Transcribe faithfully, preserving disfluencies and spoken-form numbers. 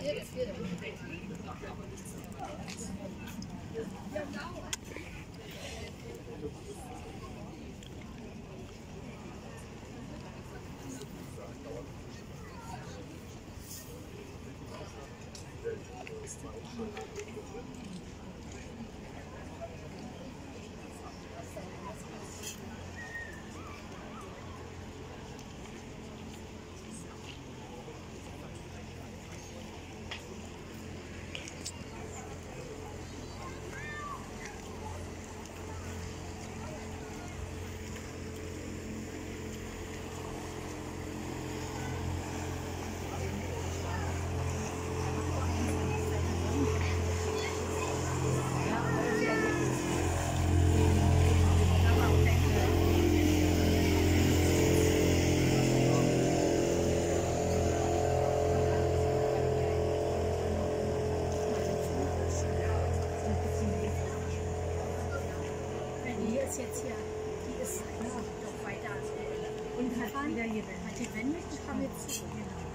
Jetzt hier, die ist noch weiter und hat wieder gewendet. Hat gewendet und kam jetzt zu. Genau.